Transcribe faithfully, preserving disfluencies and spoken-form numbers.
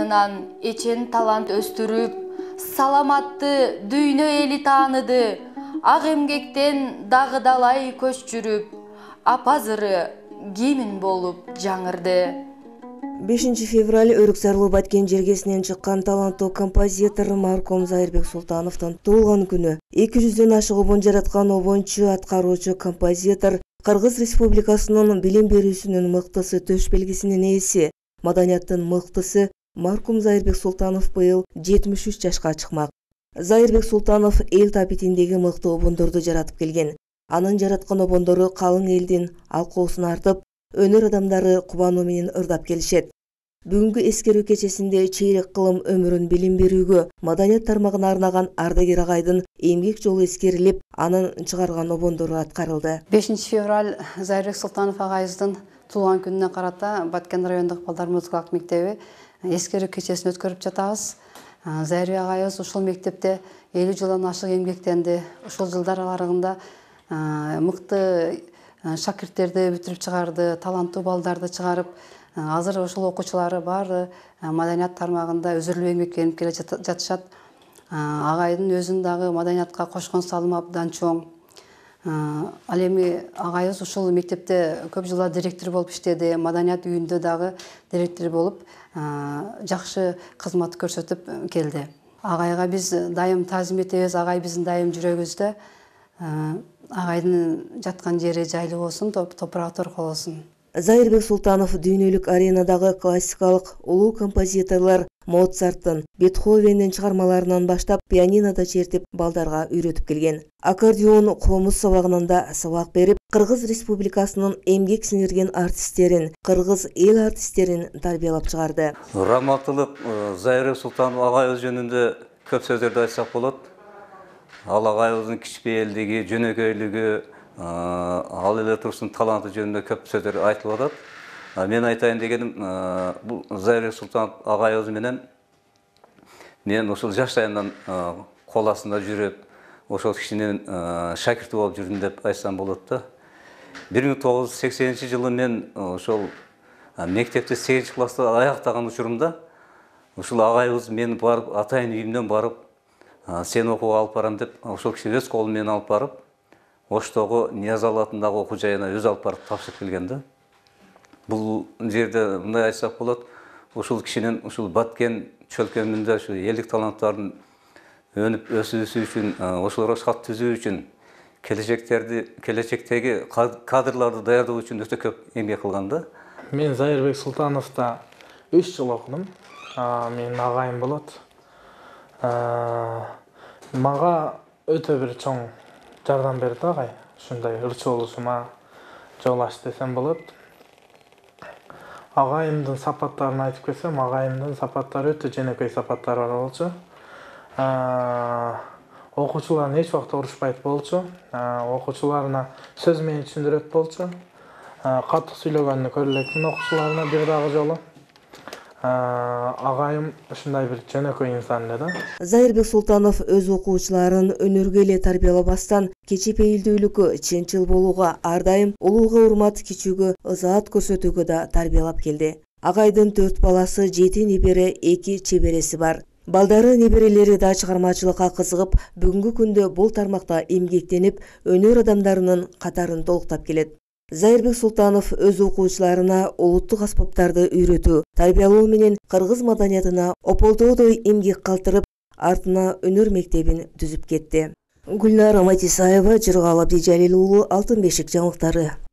жанынан эчен талант өстүрүп, саламатты дүйнө эли тааныды. Ак эмгектен дагы далай көч жүрүп, апазыры кимин болуп жаңырды. бешинчи февраль Өрүксарлуу Баткен жергесинен чыккан таланттуу композитор маркум Зайырбек Султановдун туулган күнү. эки жүздөн ашык обон жараткан обончу, аткаруучу композитор, Кыргыз Республикасынын билим берүүсүнүн мыктысы төш белгисинин ээси, маданияттын мыктысы маркум Зайырбек Султанов быйыл жетимиш үч жашка чыкмак. Зайырбек Султанов эл табитиндеги мыкты обондорду жаратып келген. Анын жараткан обондору калың элдин алкоосун артып, өнөр адамдары кубануу менен ырдап келишет. Бүгүнкү эскерүү кечесинде чейрек кылым өмүрүн билим берүүгө, маданият тармагына арнаган ардагер агайдын эмгек жолу эскерилип, анын чыгарган обондору аткарылды. бешинчи февраль Зайырбек Султанов агайыбыздын туулган күнүнө карата Баткен райондук балдар музыкалык мектеби эскерүү кечесин өткөрүп жатабыз. Зайырбек агайыбыз ушул мектепте элүү жылдан ашык эмгектенди. Ушул жылдар аралыгында мыкты шакирттерди бүтүрүп чыгарды, таланттуу балдарды чыгарып, азыр ушул окуучулары баары маданият тармагында өзүрлүү эмгектенип келе жатышат. Агайдын өзүн дагы маданиятка кошкон салымы абдан чоң. Ал эми агайыбыз ушул мектепте көп жылдар директор болуп иштеди, маданият үйүндө дагы директор болуп, жакшы кызмат көрсөтүп келди. Агайга биз дайым таазим этебиз, агай биздин дайым жүрөгүбүздө. Агайдын жаткан жери жайлуу болсун, топурагы торкол болсун. Зайырбек Султанов дүйнөлүк аренадагы классикалык улуу композиторлор Моцарттын, Бетховендин чыгармаларынан баштап пианинода чертип балдарга үйрөтүп келген. Аккордеон комуз сабагынан да сабак берип, Кыргыз Республикасынын эмгек сиңирген артисттерин, кыргыз эл артисттерин тарбиялап чыгарды. Раматтылык Зайырбек Султанов агайыбыз жөнүндө көп сөздөрдү айтсак болот. Ал агайыбыздын кичпейелдиги, жөнөкөйлүгү, ал эле турсун таланты жөнүндө көп сөздөр айтылып атат. Мен айтайын дегеним, бул Зайырбек Султанов агайыбыз менен мен ушул жаштайымдан кол астында жүрүп, ошол кишинин шакирти болуп жүрдүм деп айтсам болот да. бир миң тогуз жүз сексенинчи жылы мен ошол мектепти сегизинчи класста аяктаган учурумда ушул агайыбыз мени барып, атайын үйүмдөн барып, сен окууга алып барам деп, ошол киши өз колу менен алып барып, Оштогу Ниязалы атындагы окуу жайына өзү алып барып тапшырып келген да. Бул жерде мындай айтсак болот, ушул кишинин ушул Баткен чөлкөмүндө ушу элдик таланттардын өнүп өсүүсү үчүн, ошолорго шарт түзүү үчүн, келечектерди, келечектеги кадрларды даярдоо үчүн өтө көп эмгек кылган да. Мен Зайырбек Султановда үч жыл окудум. Менин агайым болот. Мага өтө бир чоң жардам берди агай. Ушундай ырчы болушума жол ачты десем болот. Агайымдын сапаттарын айтып кетсем, агайымдын сапаттары өтө жөнөкөй сапаттары бар болчу. Окуучуларын эч убакта урушпайт болчу. Окуучуларына сөз менен түшүндүрөт болчу. Катык сүйлөгөнү көрө элекмин окуучуларына бир дагы жолу. Агайым ушундай бир жөнөкөй инсан эле да. Зайырбек Султанов өз окуучуларын өнөргө эле тарбиялабастан, кечипейилдүүлүккө, чынчыл болууга, ар дайым улууга урмат, кичүүгө ызаат көрсөтүүгө да тарбиялап келди. Агайдын төрт баласы, жети небере, эки чебереси бар. Балдары, неберелери да чыгармачылыкка кызыгып, бүгүнкү күндө бул тармакта эмгектенип, өнөр адамдарынын катарын толуктап келет. Зайырбек Султанов өз окуучуларына улуттук аспаптарды үйрөтүү, тарбиялоо менен кыргыз маданиятына ополтоодой эмгек калтырып, артына өнөр мектебин түзүп кетти. Гүлнара Матисаева, Жыргал Абдижалил уулу, Алтын бешик жаңылыктары.